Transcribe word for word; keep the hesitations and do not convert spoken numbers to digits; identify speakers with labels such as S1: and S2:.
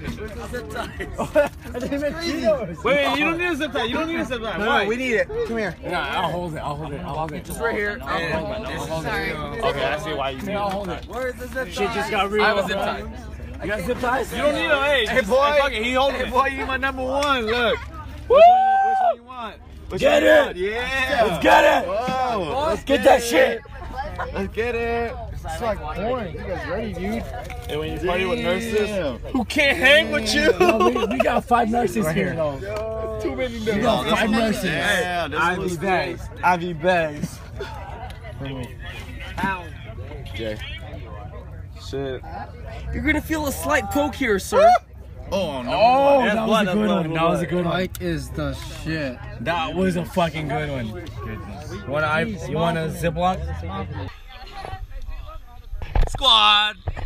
S1: Zip ties.
S2: I didn't make Cheetos.
S3: Wait, wait, you don't need a zip tie. You don't need a zip tie.
S1: No,
S3: Why?
S1: no, we need it. Come here.
S2: Yeah, I'll hold it. I'll hold it. I'll hold it.
S1: Just right here.
S3: I'll hold it. Okay, I see why you need it.
S2: I'll hold it.
S1: Where's the zip tie?
S2: Shit just got real.
S1: I have a zip tie.
S2: You got zip ties?
S3: You don't need them. Hey,
S1: Hey, boy.
S3: Hey, fuck it. He holding
S1: Hey,
S3: it.
S1: boy, you my number one. Look.
S3: Woo! Which one you want? Which
S2: Get
S3: one you
S2: it.
S3: want? Yeah.
S2: Let's get it.
S3: Whoa.
S2: Let's get that shit.
S3: Let's get it.
S1: It's like orange. You guys ready, dude?
S3: And when you party with nurses who can't hang with you.
S2: No, we, we got five nurses right here. Though.
S3: Too many
S2: We
S3: nurses.
S2: got five nurses.
S3: Yeah, this
S2: Ivy
S3: was
S2: bags. Ivy bags.
S3: Okay. Shit.
S1: You're gonna feel a slight poke here, sir.
S3: Oh no.
S2: Oh,
S3: That's
S2: that was
S3: blood,
S2: a
S3: that's
S2: good
S3: blood,
S2: one.
S3: blood.
S2: That was a good one.
S4: Mike is the shit.
S2: That was a fucking good one. You want a, you want a Ziploc?
S3: Squad.